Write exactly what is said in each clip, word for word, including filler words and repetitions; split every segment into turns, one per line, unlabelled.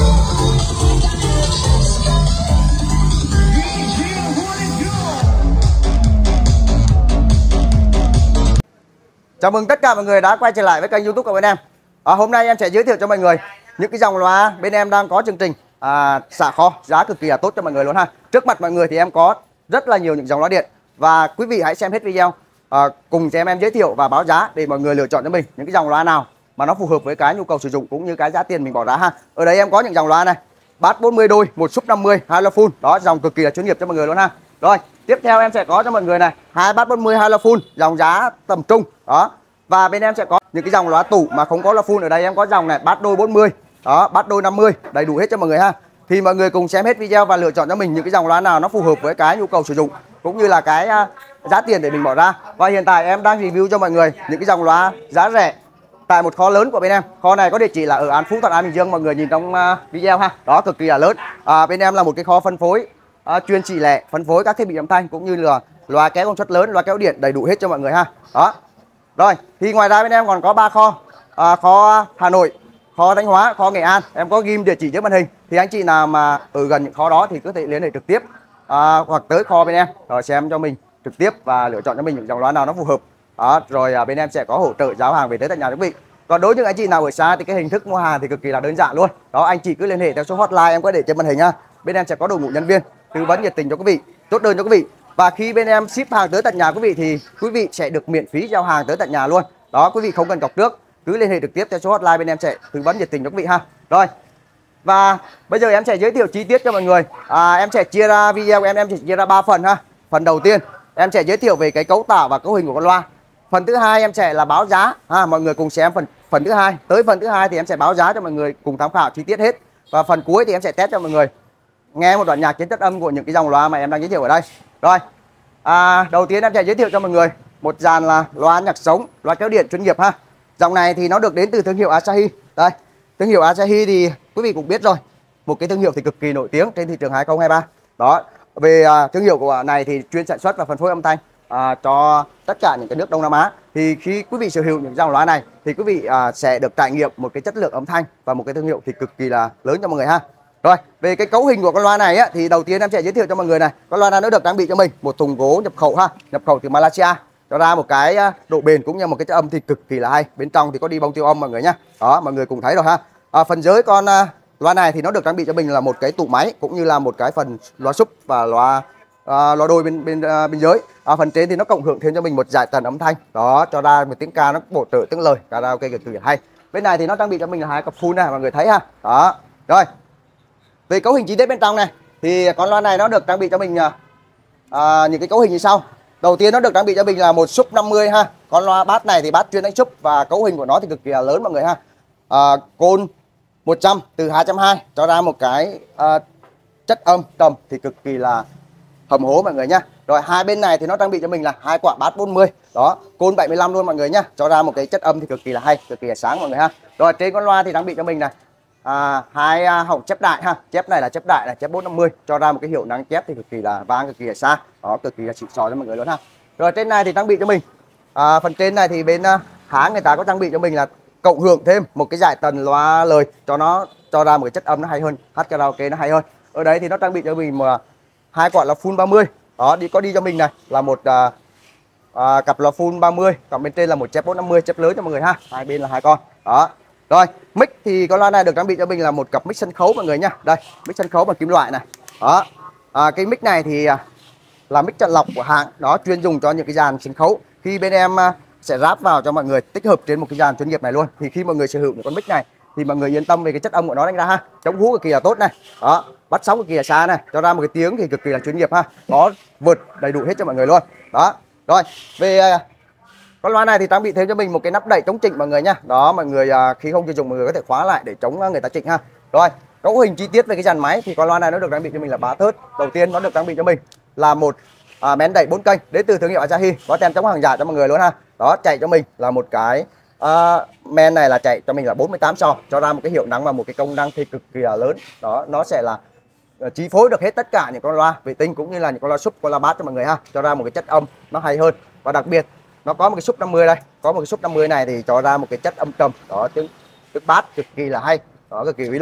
Chào mừng tất cả mọi người đã quay trở lại với kênh YouTube của bên em. À, hôm nay em sẽ giới thiệu cho mọi người những cái dòng loa bên em đang có chương trình à, xả kho giá cực kỳ là tốt cho mọi người luôn ha. Trước mặt mọi người thì em có rất là nhiều những dòng loa điện và quý vị hãy xem hết video à, cùng xem em giới thiệu và báo giá để mọi người lựa chọn cho mình những cái dòng loa nào mà nó phù hợp với cái nhu cầu sử dụng cũng như cái giá tiền mình bỏ ra ha. Ở đây em có những dòng loa này, bass bốn mươi đôi, một sub năm mươi, hai loa full, đó dòng cực kỳ là chuyên nghiệp cho mọi người luôn ha. Rồi, tiếp theo em sẽ có cho mọi người này, hai bass bốn mươi, hai loa full, dòng giá tầm trung đó. Và bên em sẽ có những cái dòng loa tủ mà không có loa full. Ở đây em có dòng này bass đôi bốn mươi, đó, bass đôi năm mươi, đầy đủ hết cho mọi người ha. Thì mọi người cùng xem hết video và lựa chọn cho mình những cái dòng loa nào nó phù hợp với cái nhu cầu sử dụng cũng như là cái uh, giá tiền để mình bỏ ra. Và hiện tại em đang review cho mọi người những cái dòng loa giá rẻ tại một kho lớn của bên em. Kho này có địa chỉ là ở An Phú, Thuận An, Bình Dương, mọi người nhìn trong uh, video ha. Đó, cực kỳ là lớn. À, bên em là một cái kho phân phối uh, chuyên chỉ lẻ, phân phối các thiết bị âm thanh cũng như là loa kéo công suất lớn, loa kéo điện, đầy đủ hết cho mọi người ha. Đó. Rồi, thì ngoài ra bên em còn có ba kho, à, kho Hà Nội, kho Thanh Hóa, kho Nghệ An. Em có ghim địa chỉ dưới màn hình. Thì anh chị nào mà ở gần những kho đó thì có thể liên hệ trực tiếp à, hoặc tới kho bên em rồi xem cho mình trực tiếp và lựa chọn cho mình những dòng loa nào nó phù hợp. Đó, rồi à, bên em sẽ có hỗ trợ giao hàng về tới tận nhà quý vị. Còn đối với những anh chị nào ở xa thì cái hình thức mua hàng thì cực kỳ là đơn giản luôn. Đó, anh chị cứ liên hệ theo số hotline em có để trên màn hình ha. Bên em sẽ có đội ngũ nhân viên tư vấn nhiệt tình cho quý vị, chốt đơn cho quý vị. Và khi bên em ship hàng tới tận nhà quý vị thì quý vị sẽ được miễn phí giao hàng tới tận nhà luôn. Đó, quý vị không cần cọc trước, cứ liên hệ trực tiếp theo số hotline bên em sẽ tư vấn nhiệt tình cho quý vị ha. Rồi. Và bây giờ em sẽ giới thiệu chi tiết cho mọi người. À, em sẽ chia ra video của em em sẽ chia ra ba phần ha. Phần đầu tiên em sẽ giới thiệu về cái cấu tạo và cấu hình của con loa. Phần thứ hai em sẽ là báo giá ha, mọi người cùng xem phần phần thứ hai. Tới phần thứ hai thì em sẽ báo giá cho mọi người cùng tham khảo chi tiết hết. Và phần cuối thì em sẽ test cho mọi người nghe một đoạn nhạc trên chất âm của những cái dòng loa mà em đang giới thiệu ở đây. Rồi, à, đầu tiên em sẽ giới thiệu cho mọi người một dàn là loa nhạc sống, loa kéo điện chuyên nghiệp ha. Dòng này thì nó được đến từ thương hiệu Asahi. Đây, thương hiệu Asahi thì quý vị cũng biết rồi, một cái thương hiệu thì cực kỳ nổi tiếng trên thị trường hai không hai ba. Đó, về à, thương hiệu của này thì chuyên sản xuất và phân phối âm thanh à, cho tất cả những cái nước Đông Nam Á. Thì khi quý vị sở hữu những dòng loa này thì quý vị à, sẽ được trải nghiệm một cái chất lượng âm thanh và một cái thương hiệu thì cực kỳ là lớn cho mọi người ha. Rồi, về cái cấu hình của con loa này á, thì đầu tiên em sẽ giới thiệu cho mọi người này. Con loa này nó được trang bị cho mình một thùng gỗ nhập khẩu ha, nhập khẩu từ Malaysia, cho ra một cái độ bền cũng như một cái chất âm thì cực kỳ là hay. Bên trong thì có đi bông tiêu âm mọi người nhá. Đó, mọi người cùng thấy rồi ha. À, phần dưới con uh, loa này thì nó được trang bị cho mình là một cái tủ máy cũng như là một cái phần loa sub và loa uh, loa đôi bên bên uh, bên dưới. À, phần trên thì nó cộng hưởng thêm cho mình một dải tần âm thanh. Đó, cho ra một tiếng ca nó bổ trợ tiếng lời, karaoke cực kỳ hay. Bên này thì nó trang bị cho mình là hai cặp full này mọi người thấy ha. Đó. Rồi. Về cấu hình chi tiết bên trong này thì con loa này nó được trang bị cho mình à, những cái cấu hình như sau. Đầu tiên nó được trang bị cho mình là một sub năm mươi ha. Con loa bass này thì bass chuyên đánh sub và cấu hình của nó thì cực kỳ là lớn mọi người ha. À, côn một trăm từ hai trăm hai mươi cho ra một cái à, chất âm trầm thì cực kỳ là hầm hố mọi người nhá. Rồi hai bên này thì nó trang bị cho mình là hai quả bass bốn mươi. Đó, côn bảy mươi lăm luôn mọi người nhá, cho ra một cái chất âm thì cực kỳ là hay, cực kỳ là sáng mọi người ha. Rồi trên con loa thì trang bị cho mình này À, hai à, họng chép đại ha, chép này là chép đại là chép bốn năm mươi, cho ra một cái hiệu năng chép thì cực kỳ là vang, cực kỳ là xa, đó, cực kỳ là xịn sò cho mọi người luôn ha. Rồi trên này thì trang bị cho mình à, phần trên này thì bên uh, hãng người ta có trang bị cho mình là cộng hưởng thêm một cái dải tần loa lời cho nó cho ra một cái chất âm nó hay hơn, hát karaoke nó hay hơn. Ở đấy thì nó trang bị cho mình mà hai quả là full ba mươi, đó đi có đi cho mình này là một à, à, cặp loa full ba mươi, còn bên trên là một chép bốn năm mươi, chép lớn cho mọi người ha, hai bên là hai con đó. Rồi, mic thì con loa này được trang bị cho mình là một cặp mic sân khấu mọi người nhá. Đây, mic sân khấu bằng kim loại này. Đó. À, cái mic này thì là mic chặn lọc của hãng, đó chuyên dùng cho những cái dàn sân khấu. Khi bên em sẽ ráp vào cho mọi người tích hợp trên một cái dàn chuyên nghiệp này luôn. Thì khi mọi người sở hữu một con mic này thì mọi người yên tâm về cái chất âm của nó đánh ra ha. Chống hú cực kỳ là tốt này. Đó, bắt sóng cực kỳ là xa này, cho ra một cái tiếng thì cực kỳ là chuyên nghiệp ha. Có vượt đầy đủ hết cho mọi người luôn. Đó. Rồi, về con loa này thì trang bị thêm cho mình một cái nắp đậy chống trịnh mọi người nhá. Đó, mọi người à, khi không sử dụng mọi người có thể khóa lại để chống người ta trịnh ha. Rồi, cấu hình chi tiết về cái dàn máy thì con loa này nó được trang bị cho mình là ba thớt. Đầu tiên nó được trang bị cho mình là một à, mén đẩy bốn kênh đến từ thương hiệu Asahi, có tem chống hàng giả cho mọi người luôn ha. Đó, chạy cho mình là một cái à, men này là chạy cho mình là bốn mươi tám so, cho ra một cái hiệu năng và một cái công năng thì cực kỳ là lớn. Đó, nó sẽ là uh, chi phối được hết tất cả những con loa vệ tinh cũng như là những con loa sub, con loa bass cho mọi người ha, cho ra một cái chất âm nó hay hơn. Và đặc biệt nó có một cái sub năm mươi đây, có một cái sub năm mươi này thì cho ra một cái chất âm trầm, đó tiếng tiếng bass cực kỳ là hay, đó cực kỳ uy lực.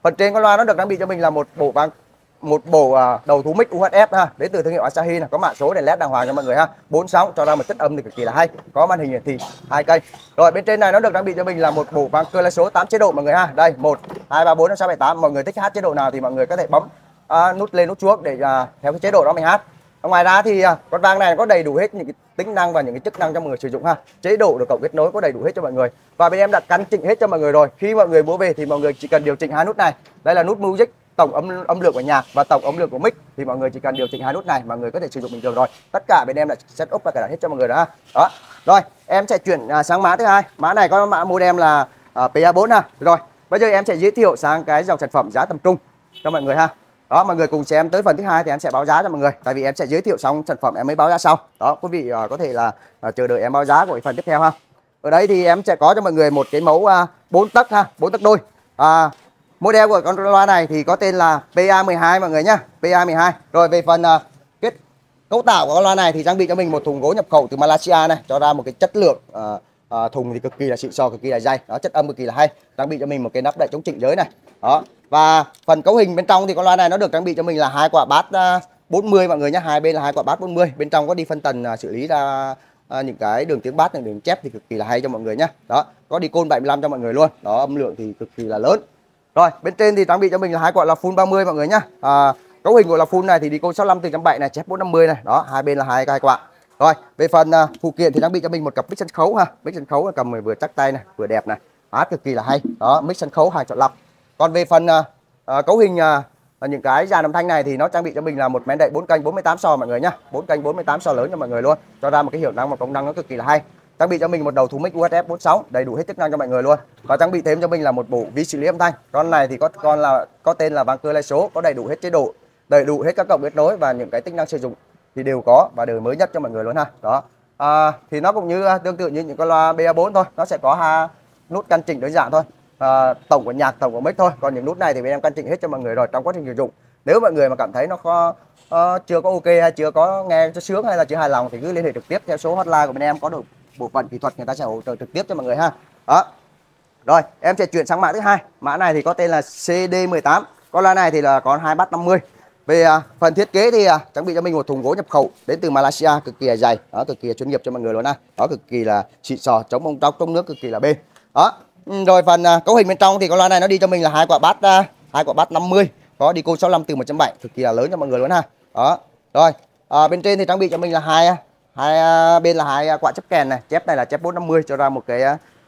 Phần trên con loa nó được trang bị cho mình là một bộ vang một bộ uh, đầu thú mic u ếch ép ha, đến từ thương hiệu Asahi này, có mã số đèn led đàng hoàng cho mọi người ha, bốn sóng cho ra một chất âm thì cực kỳ là hay, có màn hình hiển thị hai cây. Rồi bên trên này nó được trang bị cho mình là một bộ vang cơ lai số tám chế độ mọi người ha. Đây, một hai ba bốn năm sáu bảy tám, mọi người thích hát chế độ nào thì mọi người có thể bấm uh, nút lên nút xuống để uh, theo cái chế độ đó mình hát. Ngoài ra thì uh, con vang này có đầy đủ hết những cái tính năng và những cái chức năng cho mọi người sử dụng ha. Chế độ được cộng kết nối có đầy đủ hết cho mọi người. Và bên em đã căn chỉnh hết cho mọi người rồi. Khi mọi người mua về thì mọi người chỉ cần điều chỉnh hai nút này. Đây là nút music, tổng âm âm lượng của nhạc, và tổng âm lượng của mic, thì mọi người chỉ cần điều chỉnh hai nút này mọi người có thể sử dụng bình thường rồi. Tất cả bên em đã set up và cài đặt hết cho mọi người đó ha. Đó. Rồi, em sẽ chuyển uh, sang mã thứ hai. Mã này có mã modem là uh, P A bốn ha. Rồi, bây giờ em sẽ giới thiệu sang cái dòng sản phẩm giá tầm trung cho mọi người ha. Đó, mọi người cùng xem tới phần thứ hai thì em sẽ báo giá cho mọi người. Tại vì em sẽ giới thiệu xong sản phẩm em mới báo giá sau. Đó, quý vị uh, có thể là uh, chờ đợi em báo giá của phần tiếp theo ha. Ở đây thì em sẽ có cho mọi người một cái mẫu uh, bốn tấc ha, bốn tấc đôi. Uh, model của con loa này thì có tên là P A mười hai mọi người nhá, P A mười hai. Rồi về phần uh, kết cấu tạo của con loa này thì trang bị cho mình một thùng gỗ nhập khẩu từ Malaysia này, cho ra một cái chất lượng uh, uh, thùng thì cực kỳ là xịn sò, cực kỳ là dày. Đó, chất âm cực kỳ là hay. Trang bị cho mình một cái nắp đậy chống chỉnh giới này. Đó. Và phần cấu hình bên trong thì con loa này nó được trang bị cho mình là hai quả bass uh, bốn mươi mọi người nhé, hai bên là hai quả bass bốn mươi. Bên trong có đi phân tần uh, xử lý ra uh, những cái đường tiếng bass, những đường chép thì cực kỳ là hay cho mọi người nhé. Đó, có đi côn bảy mươi lăm cho mọi người luôn. Đó, âm lượng thì cực kỳ là lớn. Rồi, bên trên thì trang bị cho mình là hai quả là full ba mươi mọi người nhá. À, cấu hình của là full này thì đi côn sáu mươi lăm từ chấm bảy này, chép bốn năm mươi này. Đó, hai bên là hai hai quả. Rồi, về phần uh, phụ kiện thì trang bị cho mình một cặp mic sân khấu ha. Mic sân khấu là cầm vừa chắc tay này, vừa đẹp này. Hát cực kỳ là hay. Đó, mic sân khấu hai chọn lọc. Còn về phần uh, uh, cấu hình uh, những cái dàn âm thanh này thì nó trang bị cho mình là một mén đậy bốn kênh bốn mươi tám xò mọi người nhá. bốn kênh bốn mươi tám xò lớn cho mọi người luôn. Cho ra một cái hiệu năng và công năng nó cực kỳ là hay. Trang bị cho mình một đầu thú mic u ếch ép bốn sóng, đầy đủ hết chức năng cho mọi người luôn. Và trang bị thêm cho mình là một bộ vi xử lý âm thanh. Con này thì có con là có tên là vang cơ lai số, có đầy đủ hết chế độ, đầy đủ hết các cộng kết nối và những cái tính năng sử dụng thì đều có và đều mới nhất cho mọi người luôn ha. Đó. À, thì nó cũng như tương tự như những con loa P A bốn thôi, nó sẽ có hai nút căn chỉnh đơn giản thôi. À, tổng của nhạc, tổng của mic thôi. Còn những nút này thì bên em căn chỉnh hết cho mọi người rồi trong quá trình sử dụng. Nếu mọi người mà cảm thấy nó có uh, chưa có ok hay chưa có nghe cho sướng hay là chưa hài lòng thì cứ liên hệ trực tiếp theo số hotline của bên em, có được bộ phận kỹ thuật người ta sẽ hỗ trợ trực tiếp cho mọi người ha. Đó. Rồi, em sẽ chuyển sang mã thứ hai. Mã này thì có tên là C D mười tám. Con loa này thì là có hai bass năm mươi. Về uh, phần thiết kế thì uh, trang bị cho mình một thùng gỗ nhập khẩu đến từ Malaysia, cực kỳ là dày, đó, cực kỳ là chuyên nghiệp cho mọi người luôn ha. Đó, cực kỳ là xịn sò, chống bong tróc, chống nước cực kỳ là bền. Đó. Rồi phần uh, cấu hình bên trong thì con loa này nó đi cho mình là hai quả bass uh, hai quả bass năm mươi, có đi côn sáu mươi lăm từ một chấm bảy, cực kỳ là lớn cho mọi người luôn ha. Đó. Rồi, uh, bên trên thì trang bị cho mình là hai hai uh, bên là hai uh, quả chép kèn này, chép này là chép bốn năm mươi cho ra một cái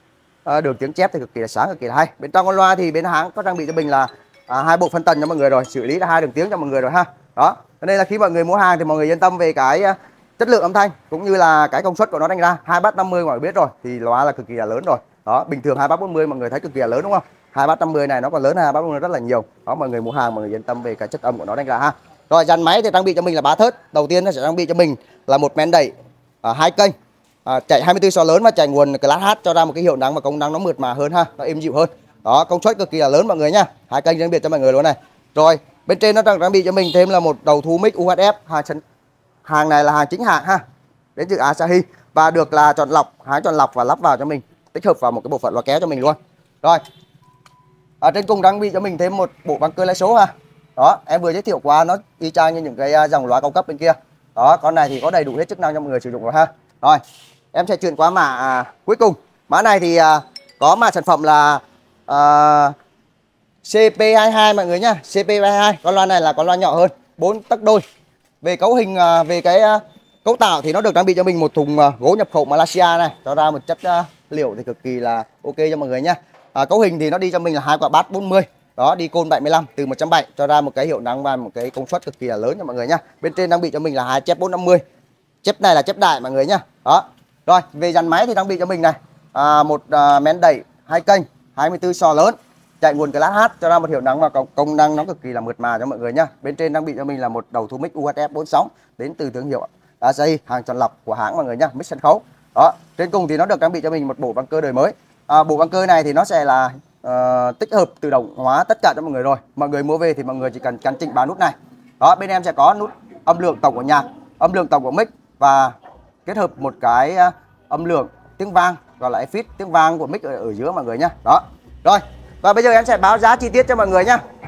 uh, đường tiếng chép thì cực kỳ là sáng, cực kỳ là hay. Bên trong con loa thì bên hãng có trang bị cho mình là uh, hai bộ phân tần cho mọi người rồi, xử lý là hai đường tiếng cho mọi người rồi ha. Đó. Cho nên là khi mọi người mua hàng thì mọi người yên tâm về cái uh, chất lượng âm thanh cũng như là cái công suất của nó đánh ra. Hai bass năm mươi mọi người biết rồi thì loa là cực kỳ là lớn rồi. Đó, bình thường hai bass bốn mươi mọi người thấy cực kỳ là lớn đúng không? Hai bass năm mươi này nó còn lớn hơn hai bass bốn mươi rất là nhiều. Đó, mọi người mua hàng mọi người yên tâm về cái chất âm của nó đánh ra ha. Rồi, dàn máy thì trang bị cho mình là ba thớt. Đầu tiên nó sẽ trang bị cho mình là một men đẩy à, hai kênh, à, chạy hai mươi tư xò lớn và chạy nguồn class H cho ra một cái hiệu năng và công năng nó mượt mà hơn ha, nó êm dịu hơn. Đó, công suất cực kỳ là lớn mọi người nhá. Hai kênh riêng biệt cho mọi người luôn này. Rồi, bên trên nó trang bị cho mình thêm là một đầu thu mic u ếch ép, hàng hàng này là hàng chính hãng ha, đến từ Asahi và được là chọn lọc, hãng chọn lọc và lắp vào cho mình, tích hợp vào một cái bộ phận loa kéo cho mình luôn. Rồi, ở trên cùng trang bị cho mình thêm một bộ vang cơ lai số ha. Đó, em vừa giới thiệu qua nó y chang như những cái dòng loa cao cấp bên kia. Đó, con này thì có đầy đủ hết chức năng cho mọi người sử dụng rồi ha. Rồi, em sẽ chuyển qua mã à, cuối cùng. Mã này thì à, có mã sản phẩm là à, C P hai mươi hai mọi người nhá. C P hai mươi hai, con loa này là con loa nhỏ hơn, bốn tấc đôi. Về cấu hình, à, về cái à, cấu tạo thì nó được trang bị cho mình một thùng à, gỗ nhập khẩu Malaysia này, cho ra một chất à, liệu thì cực kỳ là ok cho mọi người nhá. À, cấu hình thì nó đi cho mình là hai quả bass bốn mươi. Đó, đi côn bảy mươi lăm từ một chấm bảy cho ra một cái hiệu năng và một cái công suất cực kỳ là lớn cho mọi người nhá. Bên trên trang bị cho mình là hai chép bốn năm mươi. Chép này là chép đại mọi người nhá. Đó. Rồi, về dàn máy thì trang bị cho mình này à, một à, men đẩy hai kênh hai mươi tư xò lớn, chạy nguồn class H cho ra một hiệu năng và công, công năng nó cực kỳ là mượt mà cho mọi người nhá. Bên trên trang bị cho mình là một đầu thu mic u ếch ép bốn sóng đến từ thương hiệu Asahi, hàng chọn lọc của hãng mọi người nhá, mic sân khấu. Đó, trên cùng thì nó được trang bị cho mình một bộ vang cơ đời mới. À, bộ vang cơ này thì nó sẽ là uh, tích hợp tự động hóa tất cả cho mọi người rồi. Mọi người mua về thì mọi người chỉ cần căn chỉnh ba nút này. Đó, bên em sẽ có nút âm lượng tổng của nhạc, âm lượng tổng của mic và kết hợp một cái uh, âm lượng tiếng vang gọi là effect, tiếng vang của mic ở, ở giữa mọi người nhá. Đó. Rồi, và bây giờ em sẽ báo giá chi tiết cho mọi người nhá.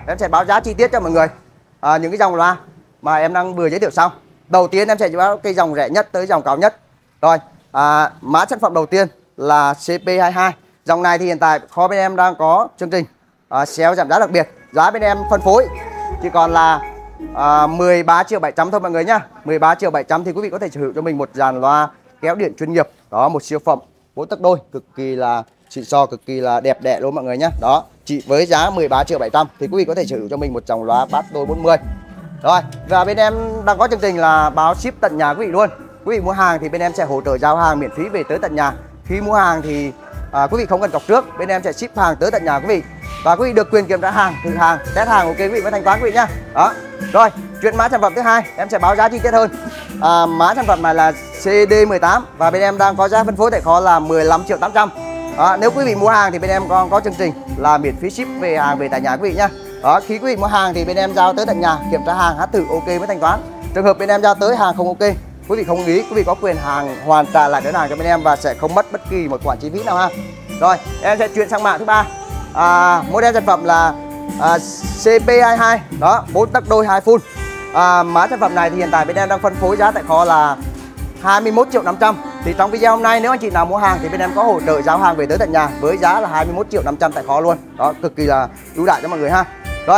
em sẽ báo giá chi tiết cho mọi người à, những cái dòng loa mà em đang vừa giới thiệu xong. Đầu tiên em sẽ báo cái dòng rẻ nhất tới dòng cao nhất. Rồi, à, mã sản phẩm đầu tiên là C P hai mươi hai. Dòng này thì hiện tại kho bên em đang có chương trình à, sale giảm giá đặc biệt. Giá bên em phân phối chỉ còn là à, mười ba triệu bảy trăm thôi mọi người nhá. mười ba triệu bảy trăm thì quý vị có thể sở hữu cho mình một dàn loa kéo điện chuyên nghiệp. Đó, một siêu phẩm bốn tấc đôi cực kỳ là xịn sò, cực kỳ là đẹp đẽ luôn mọi người nhá. Đó, chỉ với giá mười ba triệu bảy trăm thì quý vị có thể sở hữu cho mình một dòng loa bass đôi bốn mươi. Rồi, và bên em đang có chương trình là báo ship tận nhà quý vị luôn. Quý vị mua hàng thì bên em sẽ hỗ trợ giao hàng miễn phí về tới tận nhà. Khi mua hàng thì à, quý vị không cần cọc trước, bên em sẽ ship hàng tới tận nhà quý vị. Và quý vị được quyền kiểm tra hàng, thử hàng, test hàng ok quý vị mới thanh toán quý vị nhá. Đó. Rồi, chuyện mã sản phẩm thứ hai, em sẽ báo giá chi tiết hơn. À, mã sản phẩm này là C D mười tám và bên em đang có giá phân phối tại kho là mười lăm triệu tám trăm. Đó, nếu quý vị mua hàng thì bên em còn có chương trình là miễn phí ship về hàng về tại nhà quý vị nhá. Đó, khi quý vị mua hàng thì bên em giao tới tận nhà, kiểm tra hàng, hát thử ok mới thanh toán. Trường hợp bên em giao tới hàng không ok, quý vị không đồng ý, quý vị có quyền hàng hoàn trả lại đơn hàng cho bên em và sẽ không mất bất kỳ một khoản chi phí nào ha. Rồi, em sẽ chuyển sang mã thứ ba. À, model sản phẩm là à, C P hai mươi hai, đó, bốn tấc đôi hai full. À, mã sản phẩm này thì hiện tại bên em đang phân phối giá tại kho là hai mươi mốt triệu năm trăm. Thì trong video hôm nay nếu anh chị nào mua hàng thì bên em có hỗ trợ giao hàng về tới tận nhà với giá là hai mươi mốt triệu năm trăm tại kho luôn. Đó, cực kỳ là ưu đãi cho mọi người ha. Rồi,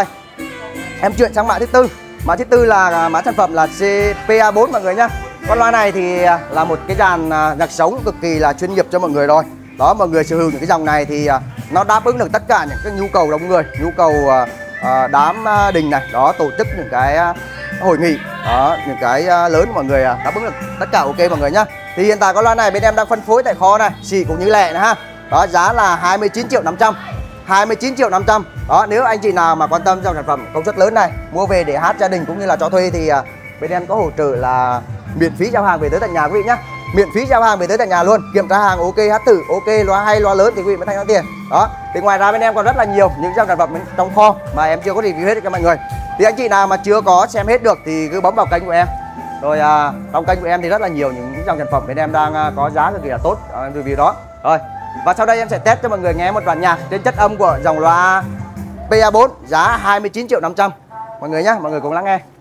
em chuyển sang mã thứ tư. Mã thứ tư là mã sản phẩm là C P A bốn mọi người nhá. Con loa này thì là một cái dàn nhạc sống cực kỳ là chuyên nghiệp cho mọi người rồi. Đó, mọi người sở hữu những cái dòng này thì nó đáp ứng được tất cả những cái nhu cầu đông người, nhu cầu uh, đám đình này, đó, tổ chức những cái hội nghị, đó, những cái lớn mọi người đáp ứng được tất cả ok mọi người nhá. Thì hiện tại con loa này bên em đang phân phối tại kho này, xỉ cũng như lẹ này ha. Đó, giá là hai mươi chín triệu năm trăm. hai mươi chín triệu năm trăm. Đó, nếu anh chị nào mà quan tâm dòng sản phẩm công suất lớn này, mua về để hát gia đình cũng như là cho thuê thì uh, bên em có hỗ trợ là miễn phí giao hàng về tới tận nhà quý vị nhá. Miễn phí giao hàng về tới tận nhà luôn, kiểm tra hàng ok, hát thử ok, loa hay loa lớn thì quý vị mới thanh toán tiền. Đó, thì ngoài ra bên em còn rất là nhiều những dòng sản phẩm trong kho mà em chưa có review hết cho mọi người. Thì anh chị nào mà chưa có xem hết được thì cứ bấm vào kênh của em. Rồi à, trong kênh của em thì rất là nhiều những dòng sản phẩm bên em đang à, có giá cực kỳ là tốt à, review đó. Rồi, và sau đây em sẽ test cho mọi người nghe một đoạn nhạc trên chất âm của dòng loa P A bốn giá hai mươi chín triệu năm trăm. Mọi người nhé, mọi người cùng lắng nghe.